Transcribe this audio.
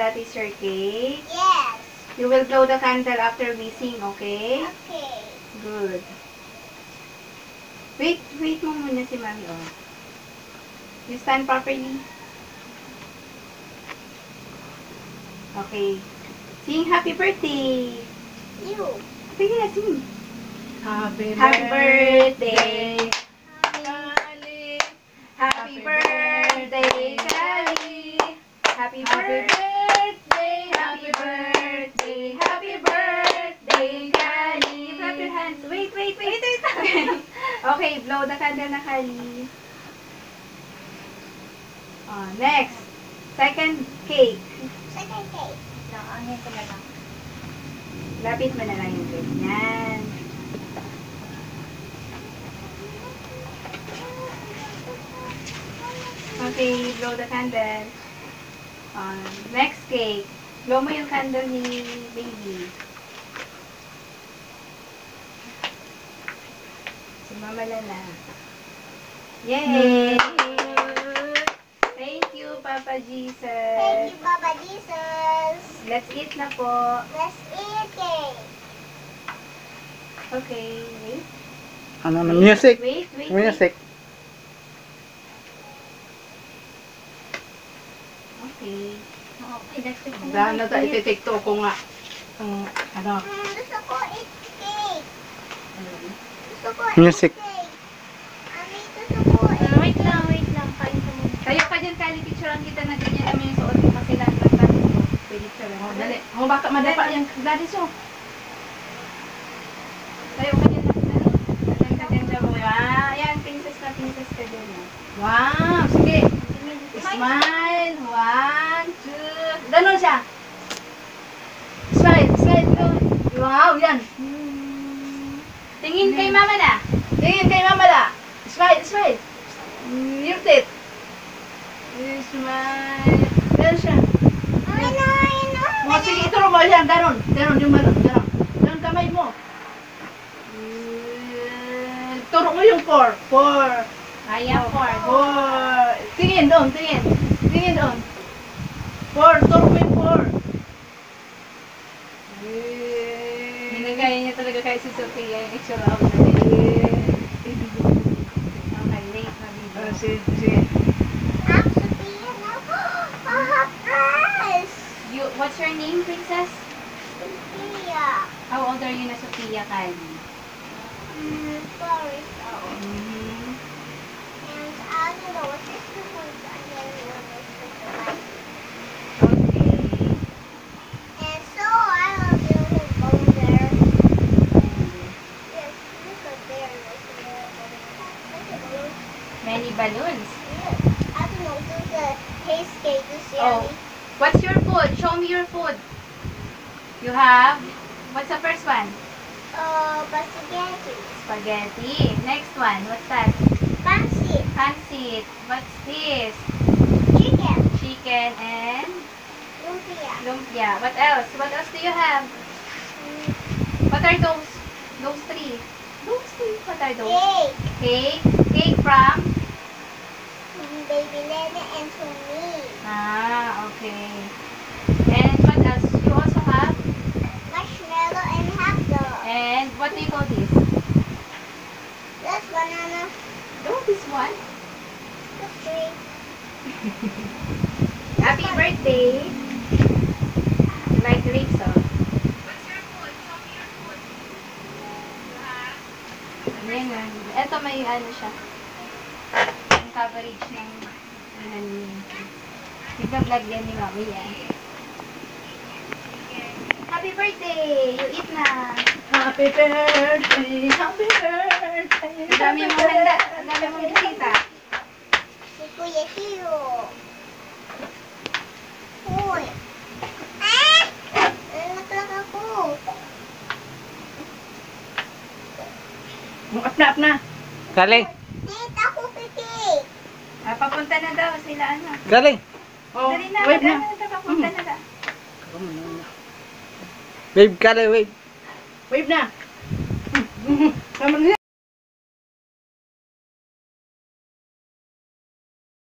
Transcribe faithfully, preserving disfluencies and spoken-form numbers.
that is your cake? Yes. You will blow the candle after we sing, okay? Okay. Good. Wait, wait mo muna si Mami, oh. You stand properly. Okay. Sing happy birthday. You. Sige na, sing. Happy, Happy birthday. Kali. Happy birthday, Kali. Happy Happy birthday. birthday. Happy birthday. Happy birthday, Kali. Clap your hands. Wait, wait, wait, wait. Okay, blow the candle na, Kali. Oh, next. Second cake. Second cake. Nakaangin ko na lang. Lapit mo na lang yung cake. Yan. Okay, blow the candle. Uh, next cake. Blow mo yung candle ni baby. Si Mama Lala. Yay! Thank you, Papa Jesus. Thank you, Papa Jesus. Let's eat na po. Let's eat cake. Okay, wait. Ano na? Music. Wait, wait, wait. Music. Okay. Okay, that's it. Dahil na tayo ititikto ko nga. Ang ano. Mm, gusto ko eat cake. Gusto ko Music. eat cake. Mami, gusto ko eat Wait lang, wait lang. Kain ko muna. Tayo ka dyan, Kali. Picturean kita na ganyan naman yung suot mo kasi lahat ng tayo mo. Pwede picturean. Oh, dali. Oh, baka madapa yung daddy so. Tayo ka dyan, dali. Dali ka dyan dyan. Ah, yan. Princess na princess ka dyan. ah. Wow, sige. Smile. One, two. Ganon siya. Smile, smile. Go. Wow, yan. Tingin kay mama na. Tingin kay mama la. Smile, smile. Mm, Your teeth. Smile. Ganon siya. Ay, no, ay, no. Oh, sige, ituro mo yan. Ganon. Ganon yung malon. Ganon. Ganon kamay mo. Mm, Turo mo yung four. Four. Ayan, four. Four. Tingin doon, tingin. Tingin doon. Four. Turo mo yung four. Ginagaya niya talaga kay si Sophia yung extra out na din. Okay, late na video. Ah, sige, sige. I'm Sophia now. I have dress. You, what's your name, princess? Sophia. How old are you na, Sophia, Kali? Mm, sorry, so. Mm-hmm. And I don't know what this is going to and then what this is like. Okay. And so I will do his bone there. Yes, look at there. Look at there. Look at those. Many balloons. Yes. I don't know, do the taste cake this year. Oh. What's your food? Show me your food. You have, what's the first one? Uh, spaghetti. Spaghetti. Next one, what's that? Fancy. Pancit. What's this? Chicken. Chicken and Lumpia. lumpia. What else? What else do you have? Mm, What are those? Those three. Those three. What are those? Cake. Cake. Cake from? Mm, Baby Lena and to me. Ah, okay. And what else? You also have? Marshmallow and hot dog. And what do you call this? That's banana. Oh, this one. That's three. Happy birthday. You like grapes, oh? What's your food? Show me your food. You have? Ayan nga. Ito may ano siya. Yung coverage ng ano niya. Nagka-vlog yan ni Mami yan. Happy birthday! You eat na! Happy birthday, happy birthday. Ang dami mong handa. Ang dami mong bisita. Si Kuya Hiro. Uy. Ah! Nalaglag ako. Up na, up na. Kali. Tita ko kiki. Ah, papunta na daw sila ano. Kali. Oh, Dali na, wave dali na. na, papunta na daw. Wave, Kali, wave. Wave na. Naman